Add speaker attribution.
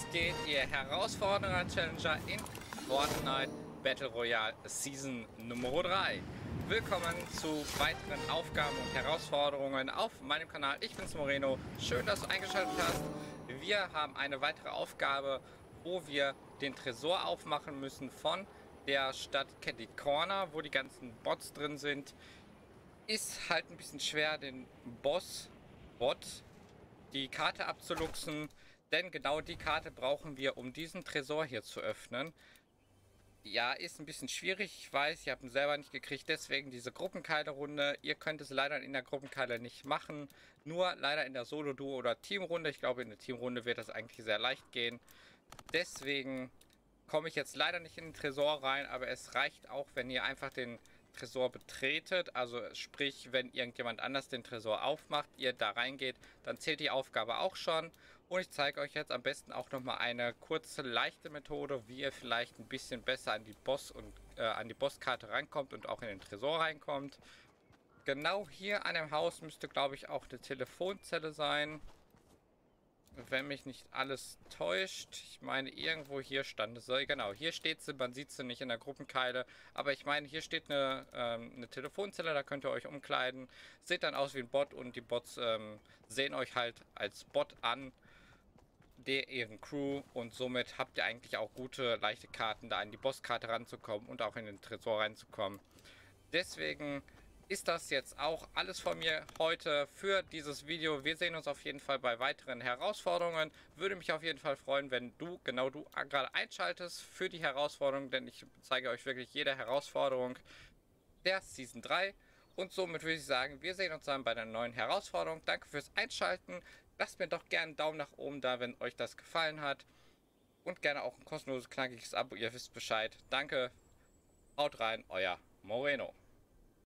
Speaker 1: Was geht, ihr Herausforderer Challenger in Fortnite Battle Royale Season Nummer 3? Willkommen zu weiteren Aufgaben und Herausforderungen auf meinem Kanal. Ich bin's Moreno. Schön, dass du eingeschaltet hast. Wir haben eine weitere Aufgabe, wo wir den Tresor aufmachen müssen von der Stadt Catty Corner, wo die ganzen Bots drin sind. Ist halt ein bisschen schwer, den Bot die Karte abzuluxen, denn genau die Karte brauchen wir, um diesen Tresor hier zu öffnen. Ja, ist ein bisschen schwierig, ich weiß, ihr habt ihn selber nicht gekriegt, deswegen diese Gruppenkeile-Runde. Ihr könnt es leider in der Gruppenkeile nicht machen, nur leider in der Solo-Duo- oder Teamrunde. Ich glaube, in der Teamrunde wird das eigentlich sehr leicht gehen. Deswegen komme ich jetzt leider nicht in den Tresor rein, aber es reicht auch, wenn ihr einfach den Tresor betretet, also sprich, wenn irgendjemand anders den Tresor aufmacht, ihr da reingeht, dann zählt die Aufgabe auch schon. Und ich zeige euch jetzt am besten auch nochmal eine kurze, leichte Methode, wie ihr vielleicht ein bisschen besser an die an die Bosskarte rankommt und auch in den Tresor reinkommt. Genau hier an dem Haus müsste, glaube ich, auch eine Telefonzelle sein. Wenn mich nicht alles täuscht. Ich meine, irgendwo hier stand es. Genau, hier steht sie. Man sieht sie nicht in der Gruppenkeile. Aber ich meine, hier steht eine Telefonzelle. Da könnt ihr euch umkleiden. Seht dann aus wie ein Bot. Und die Bots sehen euch halt als Bot an, der ihren Crew. Und somit habt ihr eigentlich auch gute, leichte Karten, da an die Bosskarte ranzukommen und auch in den Tresor reinzukommen. Deswegen ist das jetzt auch alles von mir heute für dieses Video. Wir sehen uns auf jeden Fall bei weiteren Herausforderungen. Würde mich auf jeden Fall freuen, wenn du gerade einschaltest für die Herausforderung, denn ich zeige euch wirklich jede Herausforderung der Season 3. Und somit würde ich sagen, wir sehen uns dann bei der neuen Herausforderung. Danke fürs Einschalten. Lasst mir doch gerne einen Daumen nach oben da, wenn euch das gefallen hat. Und gerne auch ein kostenloses, knackiges Abo. Ihr wisst Bescheid. Danke. Haut rein, euer Moreno.